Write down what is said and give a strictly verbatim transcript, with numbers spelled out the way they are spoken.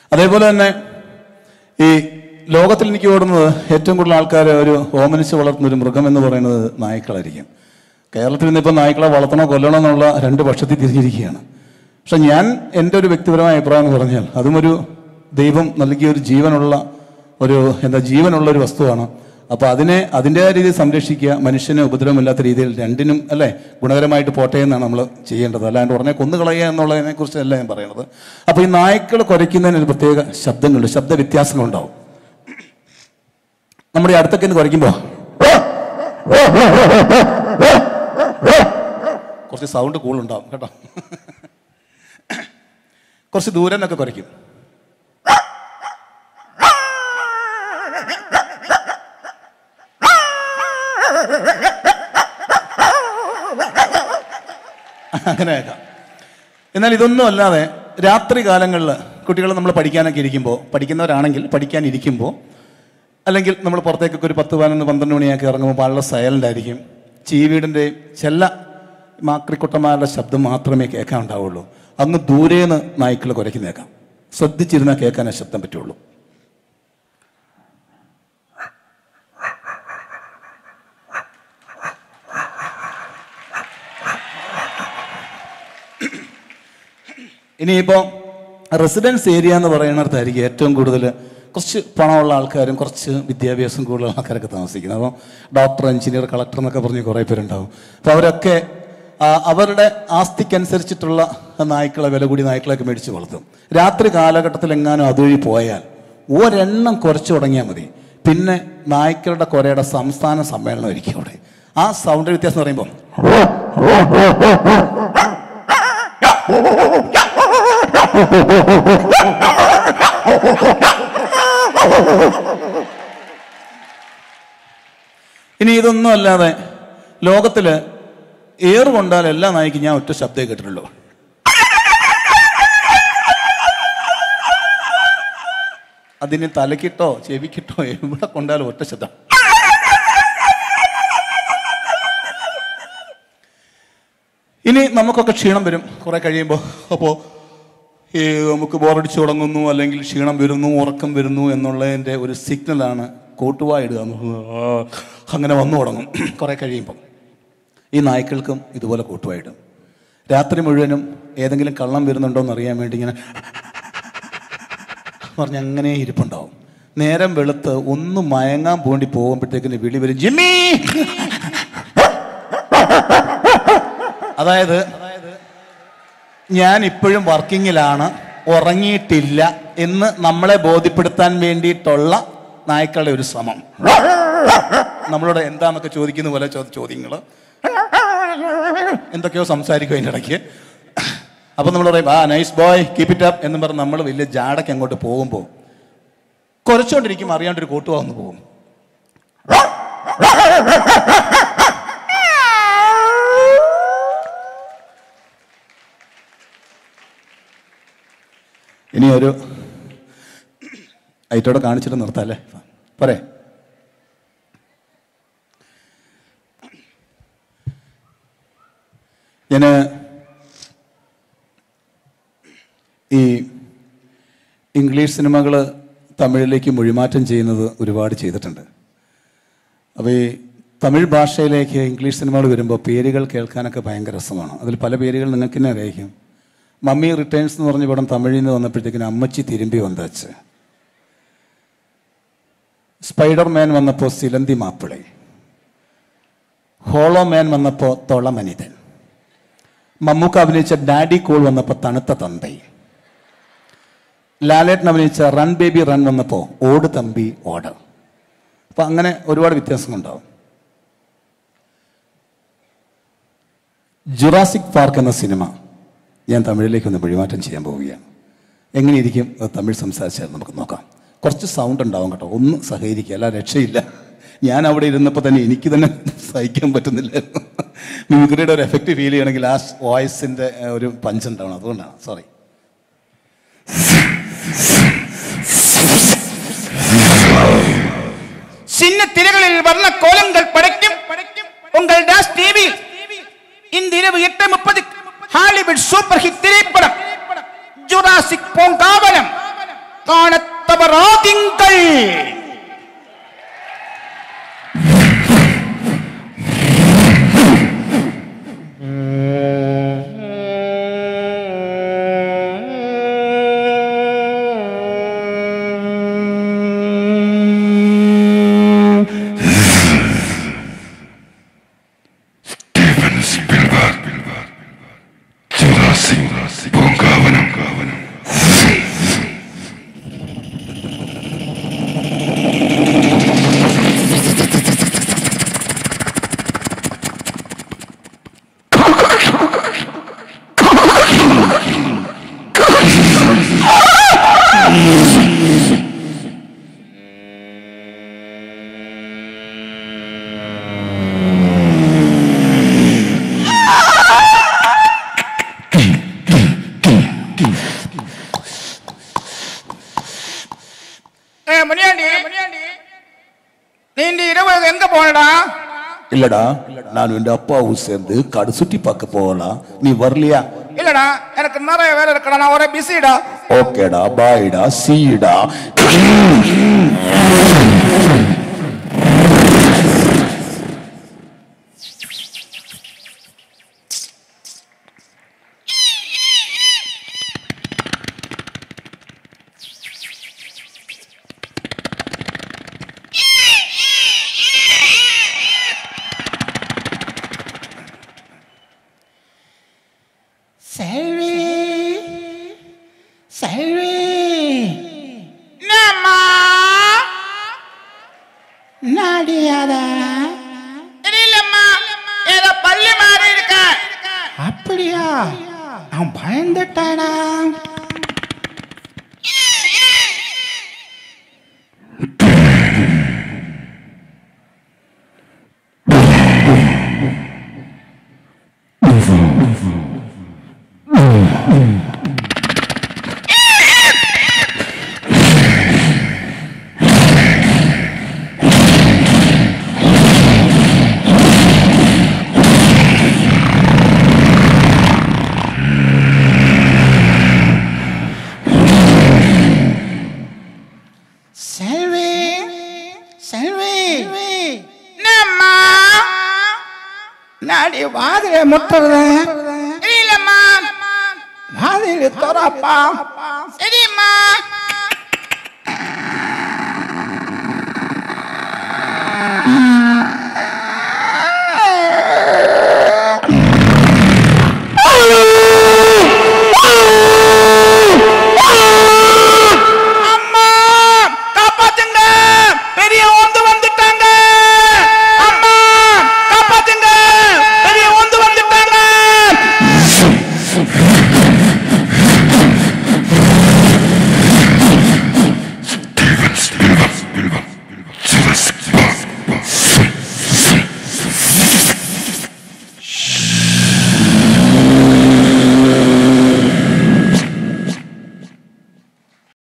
അതേപോലെ തന്നെ ഈ ലോകത്തിൽ എനിക്ക് ഓടുന്നത് ഏറ്റവും കൂടുതൽ ആൾക്കാർ ഒരു ഓമനിച്ച് വളർത്തുന്ന ഒരു മൃഗം എന്ന് പറയുന്നത് നായ്ക്കളായിരിക്കും. കേരളത്തിൽ നിന്ന് ഇപ്പോൾ നായ്ക്കളെ വളർത്തണോ കൊല്ലണോ എന്നുള്ള രണ്ട് പക്ഷത്തിൽ തിരിഞ്ഞിരിക്കുകയാണ്. പക്ഷെ ഞാൻ എൻ്റെ ഒരു വ്യക്തിപരമായ അഭിപ്രായം എന്ന് പറഞ്ഞാൽ അതും ഒരു ദൈവം നൽകിയ ഒരു ജീവനുള്ള ഒരു എന്താ ജീവനുള്ള ഒരു വസ്തുവാണ്. അപ്പോൾ അതിനെ അതിൻ്റെതായ രീതിയിൽ സംരക്ഷിക്കുക, മനുഷ്യന് ഉപദ്രവമില്ലാത്ത രീതിയിൽ രണ്ടിനും അല്ലേ ഗുണകരമായിട്ട് പോട്ടെ എന്നാണ് നമ്മൾ ചെയ്യേണ്ടത്. അല്ലാണ്ട് ഉടനെ കൊന്നുകളയുക എന്നുള്ളതിനെ കുറിച്ചല്ല ഞാൻ പറയുന്നത്. അപ്പോൾ ഈ നായ്ക്കൾ കുരയ്ക്കുന്നതിന് ഒരു പ്രത്യേക ശബ്ദങ്ങളുണ്ട്, ശബ്ദ വ്യത്യാസങ്ങളുണ്ടാവും. നമ്മുടെ ഈ അടുത്തൊക്കെ ഇന്ന് കുരയ്ക്കുമ്പോൾ കുറച്ച് സൗണ്ട് കൂടുതലുണ്ടാവും കേട്ടോ. കുറച്ച് ദൂരം നിന്നൊക്കെ കുരയ്ക്കും. അങ്ങനെയൊക്കെ. എന്നാൽ ഇതൊന്നും അല്ലാതെ രാത്രി കാലങ്ങളിൽ കുട്ടികൾ നമ്മൾ പഠിക്കാനൊക്കെ ഇരിക്കുമ്പോൾ, പഠിക്കുന്നവരാണെങ്കിൽ പഠിക്കാനിരിക്കുമ്പോൾ, അല്ലെങ്കിൽ നമ്മൾ പുറത്തേക്കൊക്കെ ഒരു പത്ത് പതിനൊന്ന് പന്ത്രണ്ട് മണിയൊക്കെ ഇറങ്ങുമ്പോൾ വളരെ സൈലൻ്റ് ആയിരിക്കും. ചീവീടിൻ്റെ ചെല്ല മാക്രിക്കുട്ടന്മാരുടെ ശബ്ദം മാത്രമേ കേൾക്കാൻ ഉണ്ടാവുള്ളൂ. അങ്ങ് ദൂരേന്ന് നായ്ക്കൾ കുരയ്ക്കുന്നേക്കാം. ശ്രദ്ധിച്ചിരുന്നാൽ കേൾക്കാൻ ആ ശബ്ദം പറ്റുള്ളൂ. ഇനിയിപ്പോൾ റെസിഡൻസ് ഏരിയ എന്ന് പറയുന്നിടത്തായിരിക്കും ഏറ്റവും കൂടുതൽ കുറച്ച് പണമുള്ള ആൾക്കാരും കുറച്ച് വിദ്യാഭ്യാസം കൂടുതലുള്ള ആൾക്കാരൊക്കെ താമസിക്കുന്നത്. അപ്പോൾ ഡോക്ടർ, എഞ്ചിനീയർ, കളക്ടർ എന്നൊക്കെ പറഞ്ഞ് കുറേ പേരുണ്ടാവും. അപ്പോൾ അവരൊക്കെ അവരുടെ ആസ്തിക്കനുസരിച്ചിട്ടുള്ള നായ്ക്കളെ, വില കൂടി നായ്ക്കളെയൊക്കെ മേടിച്ച് വളർത്തും. രാത്രി കാലഘട്ടത്തിൽ എങ്ങാനും അതുവഴി പോയാൽ ഒരെണ്ണം കുറച്ച് തുടങ്ങിയാൽ മതി, പിന്നെ നായ്ക്കളുടെ കുരയുടെ സംസ്ഥാന സമ്മേളനം ആയിരിക്കും അവിടെ. ആ സൗണ്ട് വ്യത്യാസം എന്ന് പറയുമ്പോൾ ഇനി ഇതൊന്നും അല്ലാതെ ലോകത്തില് ഏറ് കൊണ്ടാൽ എല്ലാ നായ്ക്കും ഞാൻ ഒറ്റ ശബ്ദമേ കേട്ടിട്ടുള്ളൂ. അതിന് തലക്കിട്ടോ ചെവിക്കിട്ടോ എവിടെ കൊണ്ടാലും ഒറ്റ ശബ്ദം. ഇനി നമുക്കൊക്കെ ക്ഷീണം വരും കുറെ കഴിയുമ്പോൾ. അപ്പോൾ ഈ നമുക്ക് ബോറടിച്ച് തുടങ്ങുന്നു, അല്ലെങ്കിൽ ക്ഷീണം വരുന്നു, ഉറക്കം വരുന്നു എന്നുള്ളതിൻ്റെ ഒരു സിഗ്നലാണ് കോട്ടുവായിടുക. അങ്ങനെ വന്നു തുടങ്ങും കുറെ കഴിയുമ്പം. ഈ നായ്ക്കൾക്കും ഇതുപോലെ കോട്ടുവായിടും. രാത്രി മുഴുവനും ഏതെങ്കിലും കള്ളം വരുന്നുണ്ടോ എന്ന് അറിയാൻ വേണ്ടി ഇങ്ങനെ പറഞ്ഞ് അങ്ങനെ ഇരിപ്പുണ്ടാവും. നേരം വെളുത്ത് ഒന്ന് മയങ്ങാൻ പോണ്ടി പോകുമ്പോഴത്തേക്കിന് വിളി വരും, ജിമ്മി. അതായത് ഞാൻ ഇപ്പോഴും വർക്കിങ്ങിലാണ്, ഉറങ്ങിയിട്ടില്ല എന്ന് നമ്മളെ ബോധ്യപ്പെടുത്താൻ വേണ്ടിയിട്ടുള്ള നായ്ക്കളുടെ ഒരു ശ്രമം. നമ്മളോട് എന്താന്നൊക്കെ ചോദിക്കുന്ന പോലെ ചോദ്യങ്ങൾ, എന്തൊക്കെയോ സംസാരിക്കും അതിൻ്റെ ഇടയ്ക്ക്. അപ്പം നമ്മൾ പറയും ആ nice boy keep it up എന്ന് പറഞ്ഞ് നമ്മൾ വലിയ ജാടയ്ക്ക് അങ്ങോട്ട് പോകുമ്പോൾ കുറച്ചുകൊണ്ടിരിക്കും അറിയാണ്ടൊരു കോട്ടുവാ വന്ന് പോകും. ഇനി ഒരു ഐറ്റോടെ കാണിച്ചിട്ട് നിർത്താല്ലേ പറയേ. ഞാൻ ഈ ഇംഗ്ലീഷ് സിനിമകൾ തമിഴിലേക്ക് മൊഴിമാറ്റം ചെയ്യുന്നത് ഒരുപാട് ചെയ്തിട്ടുണ്ട്. അപ്പോൾ ഈ തമിഴ് ഭാഷയിലേക്ക് ഇംഗ്ലീഷ് സിനിമകൾ വരുമ്പോൾ പേരുകൾ കേൾക്കാനൊക്കെ ഭയങ്കര രസമാണ്. അതിൽ പല പേരുകൾ നിങ്ങൾക്ക് തന്നെ അറിയിക്കും. മമ്മി റിട്ടേൺസ് എന്ന് പറഞ്ഞ പടം തമിഴിൽ നിന്ന് വന്നപ്പോഴത്തേക്കിന് അമ്മച്ചി തിരുമ്പി വന്നച്ച്. സ്പൈഡർ മാൻ വന്നപ്പോൾ സിലന്തി മാപ്പിളെ. ഹോളോ മാൻ വന്നപ്പോൾ തൊളമനിതൻ. മമ്മൂക്ക അഭിനയിച്ച ഡാഡി കോൾ വന്നപ്പോൾ തണുത്ത തന്തൈ. ലാലേട്ടൻ അഭിനയിച്ച റൺ ബേബി റൺ വന്നപ്പോൾ ഓട് തമ്പി ഓട്. അപ്പം അങ്ങനെ ഒരുപാട് വ്യത്യാസങ്ങളുണ്ടാവും. ജുറാസിക് പാർക്ക് എന്ന സിനിമ ഞാൻ തമിഴിലേക്ക് ഒന്ന് മൊഴിമാറ്റം ചെയ്യാൻ പോവുകയാണ്. എങ്ങനെയിരിക്കും തമിഴ് സംസാരിച്ചാൽ നമുക്ക് നോക്കാം. കുറച്ച് സൗണ്ട് ഉണ്ടാവും കേട്ടോ, ഒന്ന് സഹകരിക്കുക, അല്ല രക്ഷയില്ല. ഞാൻ അവിടെ ഇരുന്നപ്പോൾ തന്നെ എനിക്ക് തന്നെ സഹിക്കാൻ പറ്റുന്നില്ലായിരുന്നു. മിമിക്രിയുടെ ഒരു എഫക്റ്റ് ഫീൽ ചെയ്യണമെങ്കിൽ ആ വോയിസിൻ്റെ ഒരു പഞ്ച് ഉണ്ടാവണം, അതുകൊണ്ടാണ്. സോറി. சின்ன திரைகளில் வர்ண கோலங்கள் படைக்கும் உங்கள் டாஸ் டிவி இந்த இரவு எட்டு முப்பது ஹாலிவுட் சூப்பர் ஹிட் திரைப்படம் ஜுராசிக் பூங்காவனம் കാണത്തവരാതിങ്കൾ இல்லடா, நான் என் அப்பாவும் சேர்ந்து கடை சுற்றி பார்க்க போகலாம். நீ வரலையா? இல்லடா, எனக்கு நிறைய வேலை இருக்கடா, நான் ஒரே பிஸிடா. ஓகேடா, பாய்டா, சீடா. செல்வி செல்வி நம்மா நாடியாதா இல்லம்மா, ஏதோ பள்ளி மாறி இருக்க. அப்படியா? நான் பயந்துட்டானா? செல்வி செல்வி நம்மா நாடி வாதில முட்டுறத இல்லம்மா, வாதில தரப்பா. சரிம்மா.